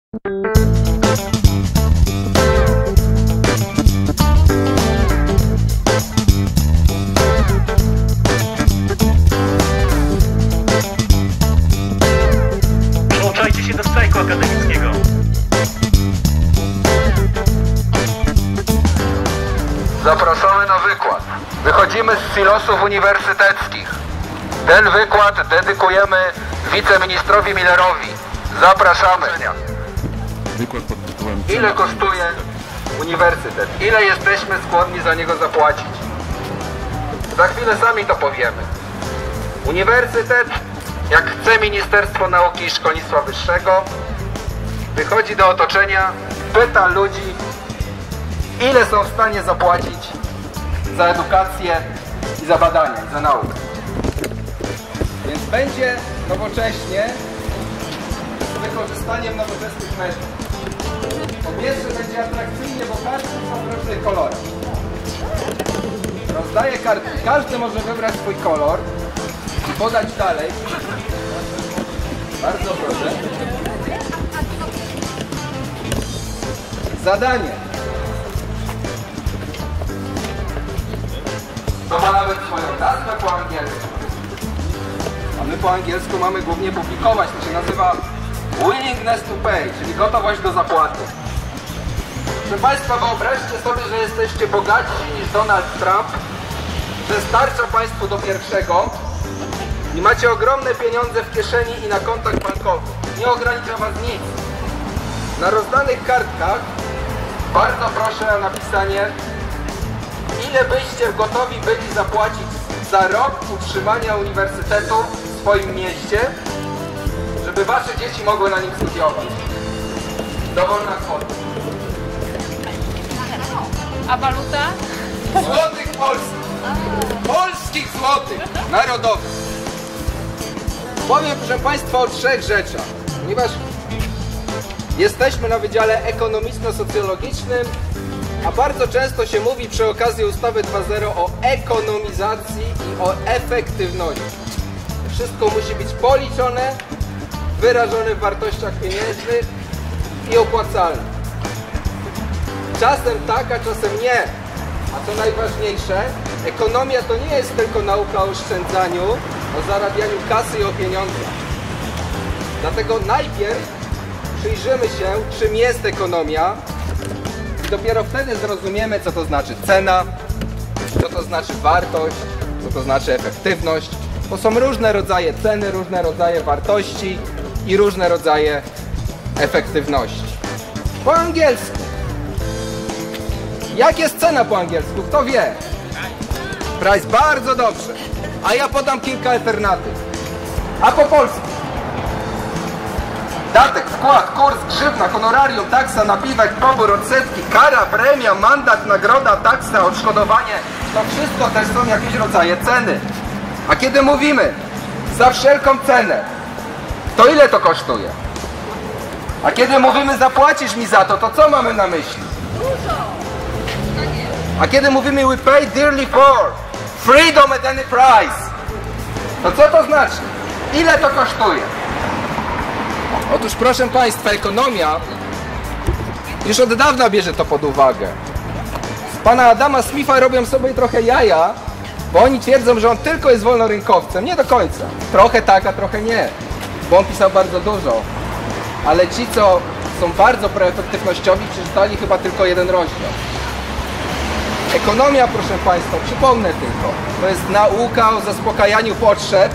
Przyłączajcie się do strajku akademickiego. Zapraszamy na wykład. Wychodzimy z silosów uniwersyteckich. Ten wykład dedykujemy wiceministrowi Millerowi. Zapraszamy. Wykład pod tytułem Ile kosztuje uniwersytet? Ile jesteśmy skłonni za niego zapłacić? Za chwilę sami to powiemy. Uniwersytet, jak chce Ministerstwo Nauki i Szkolnictwa Wyższego, wychodzi do otoczenia, pyta ludzi, ile są w stanie zapłacić za edukację i za badania, i za naukę. Więc będzie nowocześnie z wykorzystaniem nowoczesnych metod. Po pierwsze będzie atrakcyjnie, bo każdy ma w różnych kolorach. Rozdaje kartki. Każdy może wybrać swój kolor i podać dalej. Bardzo proszę. Zadanie. To ma nawet swoją nazwę po angielsku. A my po angielsku mamy głównie publikować. To się nazywa willingness to pay, czyli gotowość do zapłaty. Proszę Państwa, wyobraźcie sobie, że jesteście bogatsi niż Donald Trump, że starcza Państwu do pierwszego i macie ogromne pieniądze w kieszeni i na kontach bankowych. Nie ogranicza Was nic. Na rozdanych kartkach bardzo proszę o napisanie, ile byście gotowi byli zapłacić za rok utrzymania uniwersytetu w swoim mieście, żeby Wasze dzieci mogły na nim studiować. Dowolna kwota. A waluta? Złotych polskich. Polskich złotych. Narodowych. Powiem, proszę Państwa, o trzech rzeczach. Ponieważ jesteśmy na Wydziale Ekonomiczno-Socjologicznym, a bardzo często się mówi przy okazji ustawy 2.0 o ekonomizacji i o efektywności. Wszystko musi być policzone, wyrażone w wartościach pieniężnych i opłacalne. Czasem tak, a czasem nie. A co najważniejsze, ekonomia to nie jest tylko nauka o oszczędzaniu, o zarabianiu kasy i o pieniądzach. Dlatego najpierw przyjrzymy się, czym jest ekonomia i dopiero wtedy zrozumiemy, co to znaczy cena, co to znaczy wartość, co to znaczy efektywność. Bo są różne rodzaje ceny, różne rodzaje wartości i różne rodzaje efektywności. Po angielsku. Jak jest cena po angielsku? Kto wie? Price. Bardzo dobrze. A ja podam kilka alternatyw. A po polsku? Datek, wkład, kurs, grzywna, honorarium, taksa, napiwek, pobór, odsetki, kara, premia, mandat, nagroda, taksa, odszkodowanie. To wszystko też są jakieś rodzaje ceny. A kiedy mówimy za wszelką cenę, to ile to kosztuje? A kiedy mówimy zapłacisz mi za to, to co mamy na myśli? A kiedy mówimy we pay dearly for freedom at any price, to co to znaczy? Ile to kosztuje? Otóż proszę Państwa, ekonomia już od dawna bierze to pod uwagę. Z pana Adama Smitha robią sobie trochę jaja, bo oni twierdzą, że on tylko jest wolnorynkowcem. Nie do końca. Trochę tak, a trochę nie. Bo on pisał bardzo dużo. Ale ci, co są bardzo proefektywnościowi, przeczytali chyba tylko jeden rozdział. Ekonomia, proszę Państwa, przypomnę tylko, to jest nauka o zaspokajaniu potrzeb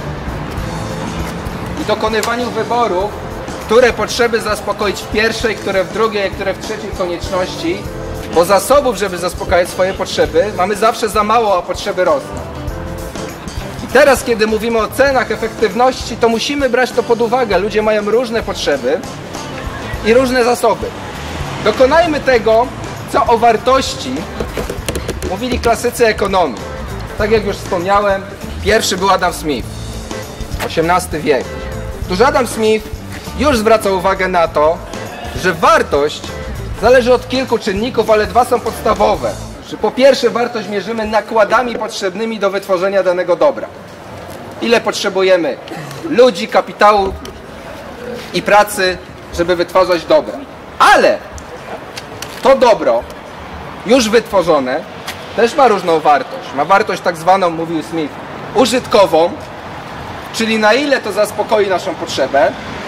i dokonywaniu wyborów, które potrzeby zaspokoić w pierwszej, które w drugiej, a które w trzeciej konieczności, bo zasobów, żeby zaspokajać swoje potrzeby, mamy zawsze za mało, a potrzeby rosną. I teraz, kiedy mówimy o cenach, efektywności, to musimy brać to pod uwagę. Ludzie mają różne potrzeby i różne zasoby. Dokonajmy tego, co o wartości mówili klasycy ekonomii. Tak jak już wspomniałem, pierwszy był Adam Smith, XVIII wiek. Otóż Adam Smith już zwraca uwagę na to, że wartość zależy od kilku czynników, ale dwa są podstawowe. Że po pierwsze wartość mierzymy nakładami potrzebnymi do wytworzenia danego dobra. Ile potrzebujemy ludzi, kapitału i pracy, żeby wytwarzać dobra. Ale to dobro, już wytworzone, też ma różną wartość. Ma wartość tak zwaną, mówił Smith, użytkową, czyli na ile to zaspokoi naszą potrzebę,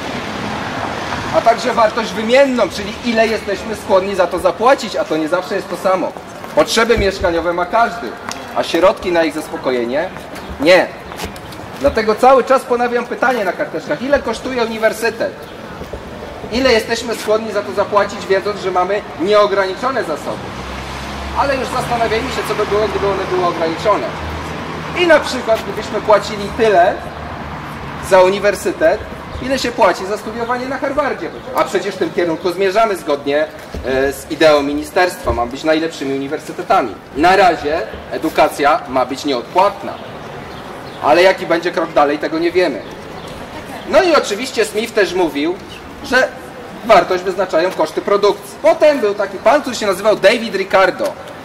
a także wartość wymienną, czyli ile jesteśmy skłonni za to zapłacić, a to nie zawsze jest to samo. Potrzeby mieszkaniowe ma każdy, a środki na ich zaspokojenie nie. Dlatego cały czas ponawiam pytanie na karteczkach, ile kosztuje uniwersytet? Ile jesteśmy skłonni za to zapłacić, wiedząc, że mamy nieograniczone zasoby? Ale już zastanawiajmy się, co by było, gdyby one były ograniczone. I na przykład, gdybyśmy płacili tyle za uniwersytet, ile się płaci za studiowanie na Harvardzie. A przecież w tym kierunku zmierzamy zgodnie z ideą ministerstwa. Ma być najlepszymi uniwersytetami. Na razie edukacja ma być nieodpłatna. Ale jaki będzie krok dalej, tego nie wiemy. No i oczywiście Smith też mówił, że wartość wyznaczają koszty produkcji. Potem był taki pan, który się nazywał David Ricardo.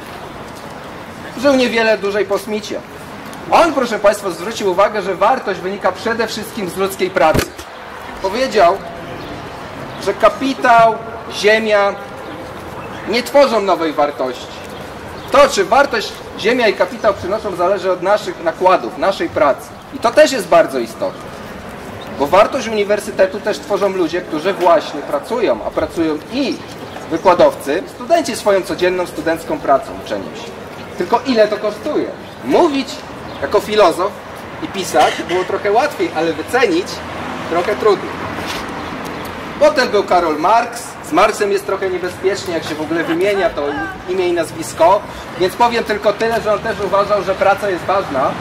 Żył niewiele dłużej po Smithie. On, proszę Państwa, zwrócił uwagę, że wartość wynika przede wszystkim z ludzkiej pracy. Powiedział, że kapitał, ziemia nie tworzą nowej wartości. To, czy wartość ziemia i kapitał przynoszą, zależy od naszych nakładów, naszej pracy. I to też jest bardzo istotne. Bo wartość uniwersytetu też tworzą ludzie, którzy właśnie pracują, a pracują i wykładowcy, studenci swoją codzienną studencką pracą, uczeniem się. Tylko ile to kosztuje? Mówić jako filozof i pisać było trochę łatwiej, ale wycenić trochę trudniej. Potem był Karol Marx. Z Marksem jest trochę niebezpiecznie, jak się w ogóle wymienia to imię i nazwisko, więc powiem tylko tyle, że on też uważał, że praca jest ważna,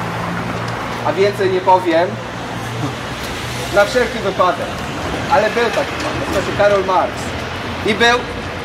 a więcej nie powiem, na wszelki wypadek. Ale był taki pan, nazywa się Karol Marx. I był,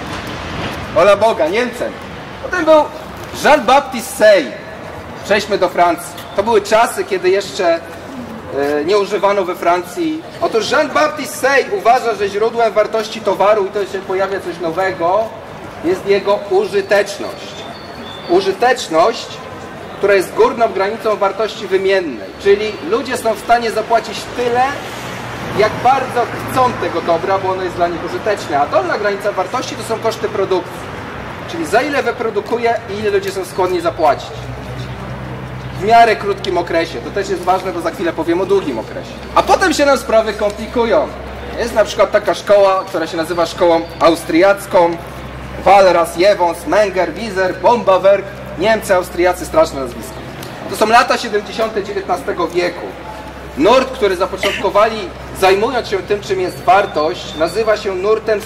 ola Boga, Niemcem. Potem był Jean-Baptiste Say. Przejdźmy do Francji. To były czasy, kiedy jeszcze nie używano we Francji. Otóż Jean-Baptiste Say uważa, że źródłem wartości towaru, i to się pojawia coś nowego, jest jego użyteczność. Użyteczność, która jest górną granicą wartości wymiennej. Czyli ludzie są w stanie zapłacić tyle, jak bardzo chcą tego dobra, bo ono jest dla nich użyteczne. A dolna granica wartości to są koszty produkcji. Czyli za ile wyprodukuje i ile ludzie są skłonni zapłacić. W miarę krótkim okresie. To też jest ważne, bo za chwilę powiem o długim okresie. A potem się nam sprawy komplikują. Jest na przykład taka szkoła, która się nazywa szkołą austriacką. Walras, Jewons, Menger, Wieser, Bombawerk. Niemcy, Austriacy, straszne nazwiska. To są lata 70. XIX wieku. Nurt, który zapoczątkowali, zajmując się tym, czym jest wartość, nazywa się nurtem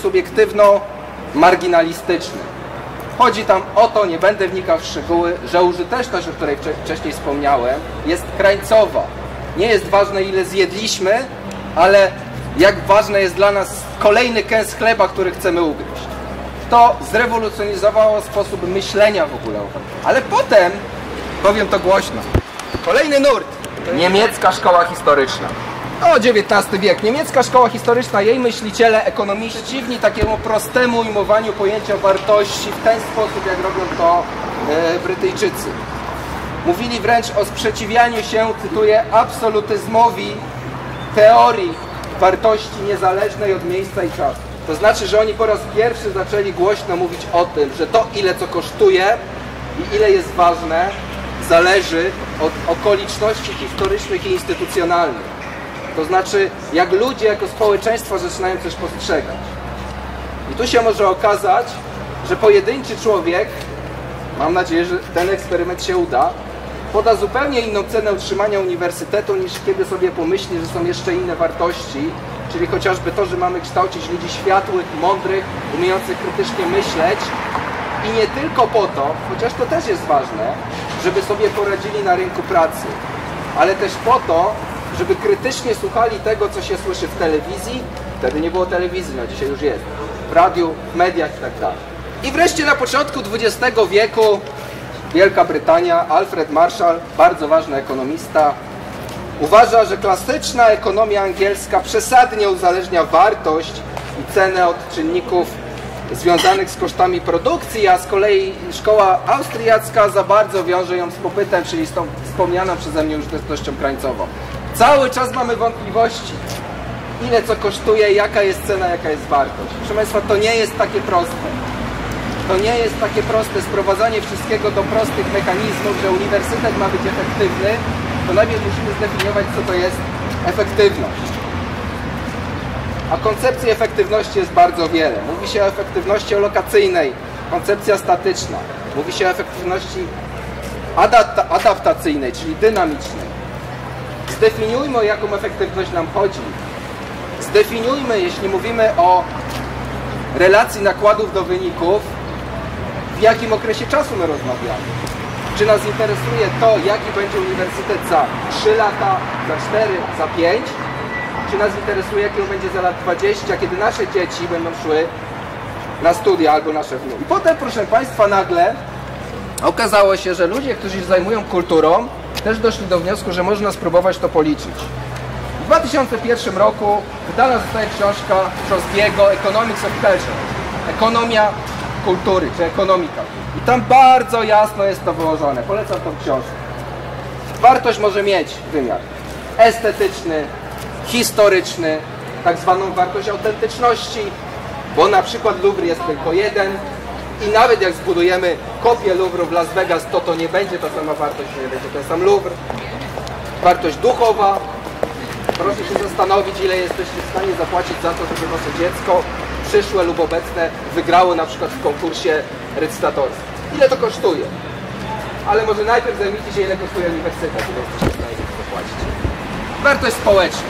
subiektywno-marginalistycznym. Chodzi tam o to, nie będę wnikał w szczegóły, że użyteczność, o której wcześniej wspomniałem, jest krańcowa. Nie jest ważne, ile zjedliśmy, ale jak ważny jest dla nas kolejny kęs chleba, który chcemy ugryźć. To zrewolucjonizowało sposób myślenia w ogóle. Ale potem, powiem to głośno, kolejny nurt. Niemiecka szkoła historyczna. O, XIX wiek. Niemiecka szkoła historyczna, jej myśliciele, ekonomiści przeciwni takiemu prostemu ujmowaniu pojęcia wartości w ten sposób, jak robią to Brytyjczycy. Mówili wręcz o sprzeciwianiu się, cytuję, absolutyzmowi teorii wartości niezależnej od miejsca i czasu. To znaczy, że oni po raz pierwszy zaczęli głośno mówić o tym, że to, ile co kosztuje i ile jest ważne, zależy od okoliczności historycznych i instytucjonalnych. To znaczy, jak ludzie jako społeczeństwo zaczynają coś postrzegać. I tu się może okazać, że pojedynczy człowiek, mam nadzieję, że ten eksperyment się uda, poda zupełnie inną cenę utrzymania uniwersytetu, niż kiedy sobie pomyśli, że są jeszcze inne wartości, czyli chociażby to, że mamy kształcić ludzi światłych, mądrych, umiejących krytycznie myśleć i nie tylko po to, chociaż to też jest ważne, żeby sobie poradzili na rynku pracy, ale też po to, żeby krytycznie słuchali tego, co się słyszy w telewizji. Wtedy nie było telewizji, no dzisiaj już jest. W radiu, w mediach i tak dalej. I wreszcie na początku XX wieku Wielka Brytania, Alfred Marshall, bardzo ważny ekonomista, uważa, że klasyczna ekonomia angielska przesadnie uzależnia wartość i cenę od czynników związanych z kosztami produkcji, a z kolei szkoła austriacka za bardzo wiąże ją z popytem, czyli z tą wspomnianą przeze mnie użytecznością krańcową. Cały czas mamy wątpliwości. ile co kosztuje, jaka jest cena, jaka jest wartość. Proszę Państwa, to nie jest takie proste. To nie jest takie proste sprowadzanie wszystkiego do prostych mechanizmów, że uniwersytet ma być efektywny, to najpierw musimy zdefiniować, co to jest efektywność. A koncepcji efektywności jest bardzo wiele. Mówi się o efektywności alokacyjnej, koncepcja statyczna. Mówi się o efektywności adaptacyjnej, czyli dynamicznej. Zdefiniujmy, o jaką efektywność nam chodzi. Zdefiniujmy, jeśli mówimy o relacji nakładów do wyników, w jakim okresie czasu my rozmawiamy. Czy nas interesuje to, jaki będzie uniwersytet za 3 lata, za 4, za 5? Czy nas interesuje, jaki on będzie za lat 20, kiedy nasze dzieci będą szły na studia albo nasze wnuki? I potem, proszę Państwa, nagle okazało się, że ludzie, którzy się zajmują kulturą, też doszli do wniosku, że można spróbować to policzyć. W 2001 roku wydana zostaje książka Crosby'ego Economics of Culture. Ekonomia kultury, czy ekonomika. I tam bardzo jasno jest to wyłożone. Polecam tą książkę. Wartość może mieć wymiar estetyczny, historyczny, tak zwaną wartość autentyczności, bo na przykład Louvre jest tylko jeden i nawet jak zbudujemy kopię Louvru w Las Vegas, to nie będzie ta sama wartość, nie będzie ten sam Louvre. Wartość duchowa. Proszę się zastanowić, ile jesteście w stanie zapłacić za to, żeby wasze dziecko przyszłe lub obecne wygrało na przykład w konkursie recytatorskim. Ile to kosztuje? Ale może najpierw zajmijcie się, ile kosztuje uniwersytet, ile jesteście w stanie zapłacić. Wartość społeczna.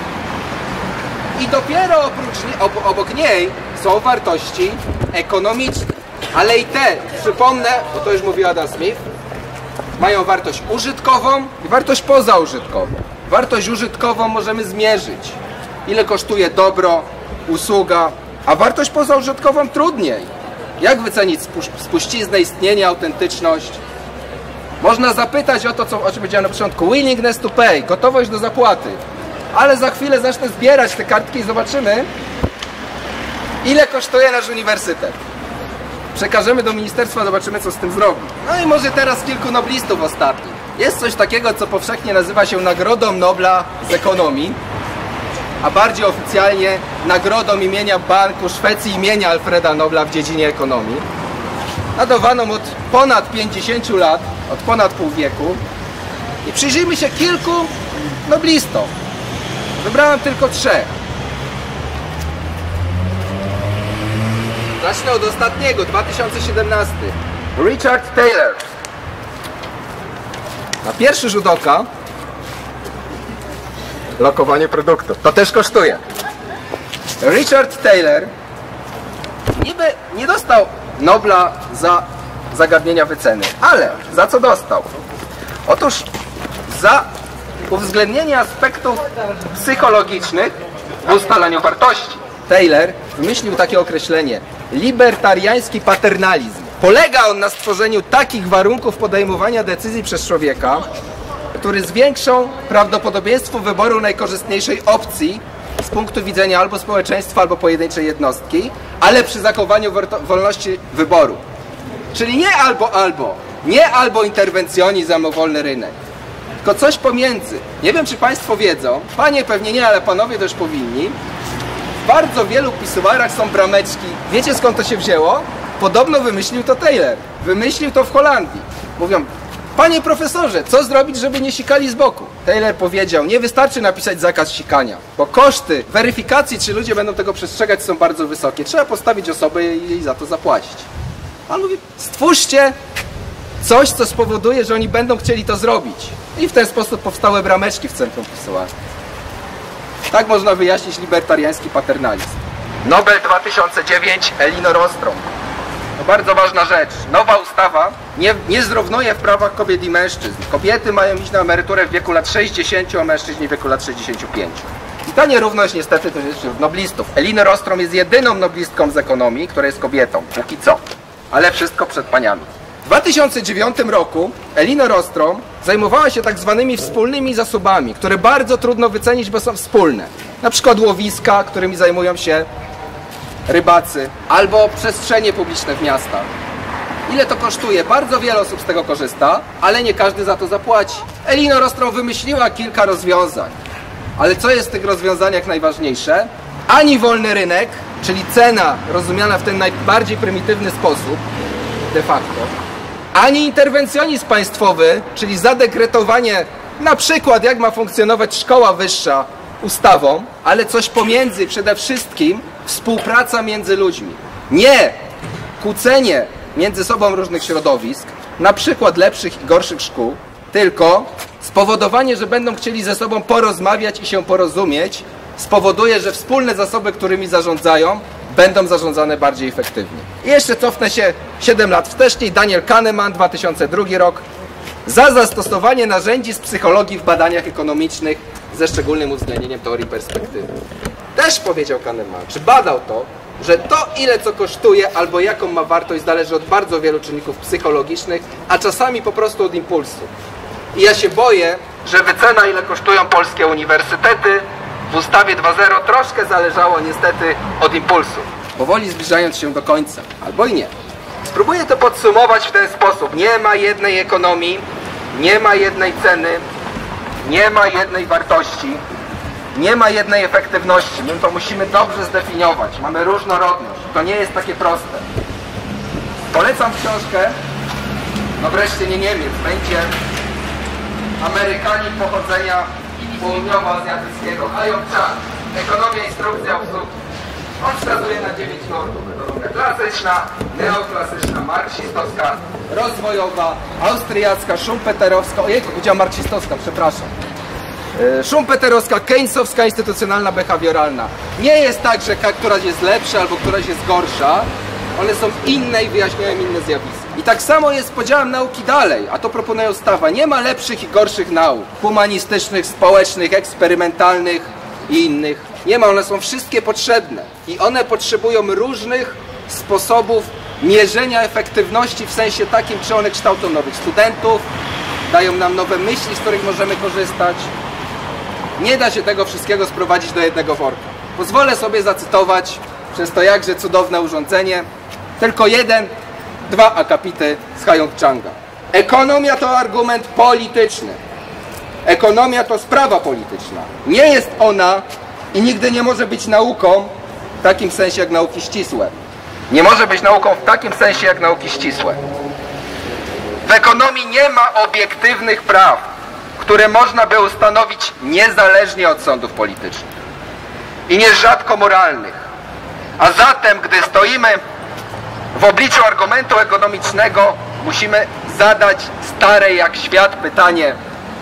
I dopiero obok niej są wartości ekonomiczne. Ale i te, przypomnę, bo to już mówił Adam Smith, mają wartość użytkową i wartość pozaużytkową. Wartość użytkową możemy zmierzyć. Ile kosztuje dobro, usługa, a wartość pozaużytkową trudniej. Jak wycenić spuściznę, istnienie, autentyczność? Można zapytać o to, o czym powiedziałem na początku. Willingness to pay, gotowość do zapłaty. Ale za chwilę zacznę zbierać te kartki i zobaczymy, ile kosztuje nasz uniwersytet. Przekażemy do ministerstwa, zobaczymy, co z tym zrobi. No i może teraz kilku noblistów ostatnich. Jest coś takiego, co powszechnie nazywa się Nagrodą Nobla z ekonomii, a bardziej oficjalnie Nagrodą imienia Banku Szwecji imienia Alfreda Nobla w dziedzinie ekonomii. Nadawaną od ponad 50 lat, od ponad pół wieku. I przyjrzyjmy się kilku noblistom. Wybrałem tylko 3. Zacznę od ostatniego, 2017. Richard Taylor. Na pierwszy rzut oka lokowanie produktów. To też kosztuje. Richard Taylor niby nie dostał Nobla za zagadnienia wyceny, ale za co dostał? Otóż za uwzględnienie aspektów psychologicznych w ustalaniu wartości. Taylor wymyślił takie określenie: libertariański paternalizm. Polega on na stworzeniu takich warunków podejmowania decyzji przez człowieka, które zwiększą prawdopodobieństwo wyboru najkorzystniejszej opcji z punktu widzenia albo społeczeństwa, albo pojedynczej jednostki, ale przy zachowaniu wolności wyboru. Czyli nie albo, nie albo interwencjonizm, albo wolny rynek, tylko coś pomiędzy. Nie wiem, czy Państwo wiedzą, Panie pewnie nie, ale Panowie też powinni, w bardzo wielu pisuarach są brameczki. Wiecie, skąd to się wzięło? Podobno wymyślił to Taylor. Wymyślił to w Holandii. Mówią: panie profesorze, co zrobić, żeby nie sikali z boku? Taylor powiedział: nie wystarczy napisać zakaz sikania, bo koszty weryfikacji, czy ludzie będą tego przestrzegać, są bardzo wysokie. Trzeba postawić osobę i za to zapłacić. Pan mówi: stwórzcie coś, co spowoduje, że oni będą chcieli to zrobić. I w ten sposób powstały brameczki w centrum pisuaru. Tak można wyjaśnić libertariański paternalizm. Nobel 2009, Elinor Ostrom. To bardzo ważna rzecz. Nowa ustawa nie zrównuje w prawach kobiet i mężczyzn. Kobiety mają iść na emeryturę w wieku lat 60, a mężczyźni w wieku lat 65. I ta nierówność niestety to jest wśród noblistów. Elinor Ostrom jest jedyną noblistką z ekonomii, która jest kobietą. Póki co. Ale wszystko przed paniami. W 2009 roku Elinor Ostrom zajmowała się tak zwanymi wspólnymi zasobami, które bardzo trudno wycenić, bo są wspólne. Na przykład łowiska, którymi zajmują się rybacy, albo przestrzenie publiczne w miastach. Ile to kosztuje? Bardzo wiele osób z tego korzysta, ale nie każdy za to zapłaci. Elinor Ostrom wymyśliła kilka rozwiązań. Ale co jest w tych rozwiązaniach najważniejsze? ani wolny rynek, czyli cena rozumiana w ten najbardziej prymitywny sposób, de facto, ani interwencjonizm państwowy, czyli zadekretowanie na przykład jak ma funkcjonować szkoła wyższa ustawą, ale coś pomiędzy, przede wszystkim współpraca między ludźmi. Nie kłócenie między sobą różnych środowisk, na przykład lepszych i gorszych szkół, tylko spowodowanie, że będą chcieli ze sobą porozmawiać i się porozumieć, spowoduje, że wspólne zasoby, którymi zarządzają, będą zarządzane bardziej efektywnie. I jeszcze cofnę się 7 lat wcześniej, Daniel Kahneman, 2002 rok, za zastosowanie narzędzi z psychologii w badaniach ekonomicznych ze szczególnym uwzględnieniem teorii perspektywy. Też powiedział Kahneman, czy badał to, że to ile co kosztuje albo jaką ma wartość zależy od bardzo wielu czynników psychologicznych, a czasami po prostu od impulsu. I ja się boję, że wycena ile kosztują polskie uniwersytety w ustawie 2.0 troszkę zależało niestety od impulsu. Powoli zbliżając się do końca, albo i nie. Spróbuję to podsumować w ten sposób. Nie ma jednej ekonomii, nie ma jednej ceny, nie ma jednej wartości, nie ma jednej efektywności. My to musimy dobrze zdefiniować. Mamy różnorodność. To nie jest takie proste. Polecam książkę, no wreszcie nie Niemiec, będzie Amerykanin pochodzenia południowoazjatyckiego, Hayong Chang, Ekonomia, instrukcja obsługi. On wskazuje na 9 nurtów. Ekonomia klasyczna, neoklasyczna, marksistowska, rozwojowa, austriacka, schumpeterowska, ojejku, powiedziałem marksistowska, przepraszam. Schumpeterowska, keynesowska, instytucjonalna, behawioralna. Nie jest tak, że któraś jest lepsza albo któraś jest gorsza. One są inne i wyjaśniają inne zjawiska. I tak samo jest z podziałem nauki dalej, a to proponuje ustawa. Nie ma lepszych i gorszych nauk. Humanistycznych, społecznych, eksperymentalnych i innych. Nie ma, one są wszystkie potrzebne. I one potrzebują różnych sposobów mierzenia efektywności w sensie takim, czy one kształcą nowych studentów, dają nam nowe myśli, z których możemy korzystać. Nie da się tego wszystkiego sprowadzić do jednego worka. Pozwolę sobie zacytować przez to jakże cudowne urządzenie tylko 2 akapity z Hayong Changa. Ekonomia to argument polityczny. Ekonomia to sprawa polityczna. Nie jest ona i nigdy nie może być nauką w takim sensie jak nauki ścisłe. Nie może być nauką w takim sensie jak nauki ścisłe. W ekonomii nie ma obiektywnych praw, które można by ustanowić niezależnie od sądów politycznych i nierzadko moralnych. A zatem, gdy stoimy w obliczu argumentu ekonomicznego, musimy zadać stare jak świat pytanie: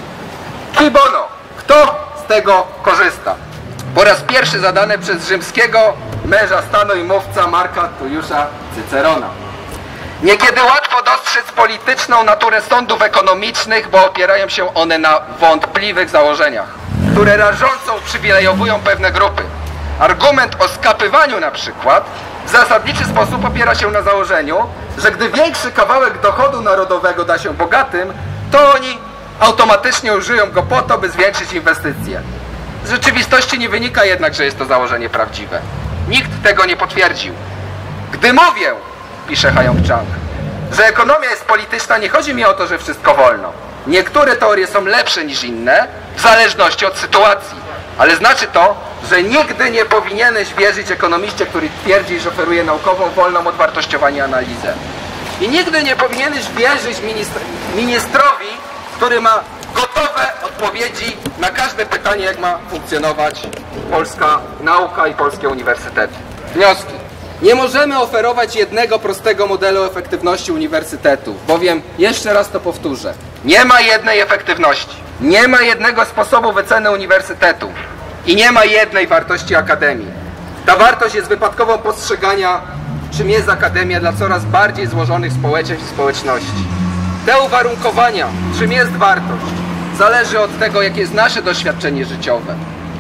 Cui bono? Kto z tego korzysta? Po raz pierwszy zadane przez rzymskiego męża stanu i mówca Marka Tulliusza Cycerona. Niekiedy łatwo dostrzec polityczną naturę sądów ekonomicznych, bo opierają się one na wątpliwych założeniach, które rażąco uprzywilejowują pewne grupy. Argument o skapywaniu na przykład w zasadniczy sposób opiera się na założeniu, że gdy większy kawałek dochodu narodowego da się bogatym, to oni automatycznie użyją go po to, by zwiększyć inwestycje. Z rzeczywistości nie wynika jednak, że jest to założenie prawdziwe. Nikt tego nie potwierdził. Gdy mówię, pisze Hayong Chang, że ekonomia jest polityczna, nie chodzi mi o to, że wszystko wolno. Niektóre teorie są lepsze niż inne, w zależności od sytuacji. Ale znaczy to, że nigdy nie powinieneś wierzyć ekonomiście, który twierdzi, że oferuje naukową, wolną od wartościowania analizę. I nigdy nie powinieneś wierzyć ministrowi, który ma gotowe odpowiedzi na każde pytanie, jak ma funkcjonować polska nauka i polskie uniwersytety. Wnioski. Nie możemy oferować jednego prostego modelu efektywności uniwersytetów, bowiem, jeszcze raz to powtórzę, nie ma jednej efektywności, nie ma jednego sposobu wyceny uniwersytetu i nie ma jednej wartości akademii. Ta wartość jest wypadkową postrzegania, czym jest akademia dla coraz bardziej złożonych społeczeństw i społeczności. Te uwarunkowania, czym jest wartość, zależy od tego, jakie jest nasze doświadczenie życiowe,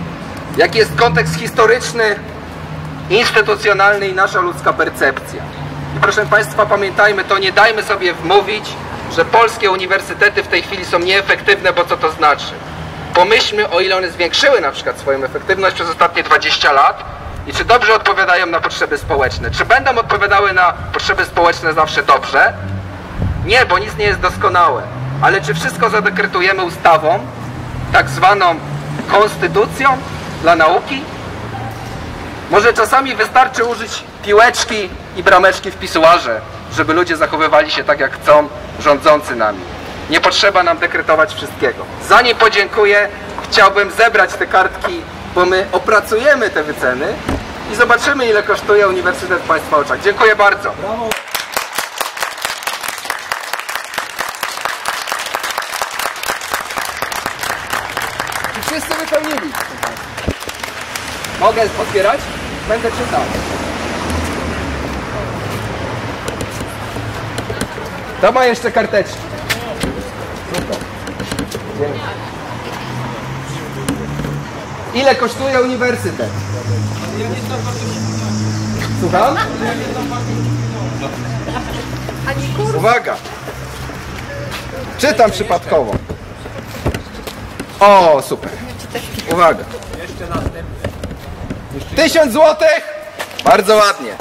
jaki jest kontekst historyczny, instytucjonalny i nasza ludzka percepcja. I proszę Państwa, pamiętajmy to, nie dajmy sobie wmówić, że polskie uniwersytety w tej chwili są nieefektywne, bo co to znaczy? Pomyślmy, o ile one zwiększyły na przykład swoją efektywność przez ostatnie 20 lat i czy dobrze odpowiadają na potrzeby społeczne. Czy będą odpowiadały na potrzeby społeczne zawsze dobrze? Nie, bo nic nie jest doskonałe. Ale czy wszystko zadekretujemy ustawą, tak zwaną konstytucją dla nauki? Może czasami wystarczy użyć piłeczki i brameczki w pisuarze, żeby ludzie zachowywali się tak, jak chcą rządzący nami. Nie potrzeba nam dekretować wszystkiego. Zanim podziękuję, chciałbym zebrać te kartki, bo my opracujemy te wyceny i zobaczymy, ile kosztuje Uniwersytet w Państwa oczach. Dziękuję bardzo. Brawo. Czy wszyscy wypełnili? Mogę otwierać? Będę czytał. To ma jeszcze karteczki. Super. Dzięki. Ile kosztuje uniwersytet? Słucham? Uwaga! Czytam przypadkowo. O, super. Uwaga. 1000 złotych? Bardzo ładnie.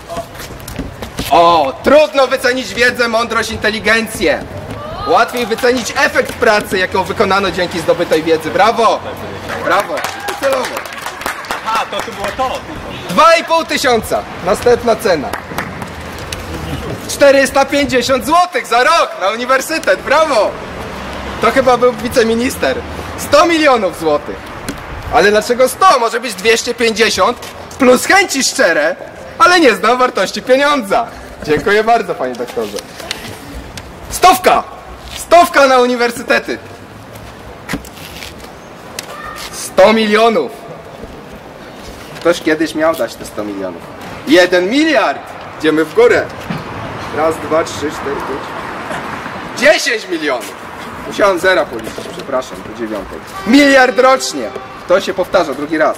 O, trudno wycenić wiedzę, mądrość, inteligencję. Łatwiej wycenić efekt pracy, jaką wykonano dzięki zdobytej wiedzy. Brawo! Brawo! Celowo. Aha, to było to. 2500. Następna cena. 450 zł za rok na uniwersytet. Brawo! To chyba był wiceminister. 100 milionów złotych. Ale dlaczego 100? Może być 250 plus chęci szczere, ale nie znam wartości pieniądza. Dziękuję bardzo, panie doktorze. 100! 100 na uniwersytety. 100 milionów. Ktoś kiedyś miał dać te 100 milionów. 1 miliard. Idziemy w górę. Raz, dwa, 3, 4, 5. 10 milionów. Musiałem zera policzyć, przepraszam, do 9. Miliard rocznie. To się powtarza drugi raz.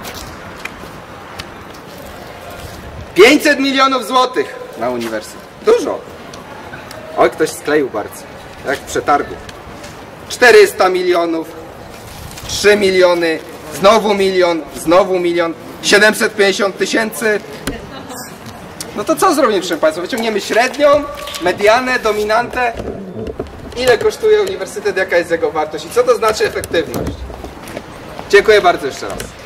500 milionów złotych na uniwersytet. Dużo. Oj, ktoś skleił bardzo. Jak w przetargu. 400 milionów. 3 miliony. Znowu milion. 750 tysięcy. No to co zrobimy, proszę Państwa? Wyciągniemy średnią, medianę, dominantę. Ile kosztuje uniwersytet, jaka jest jego wartość i co to znaczy efektywność? Dziękuję bardzo jeszcze raz.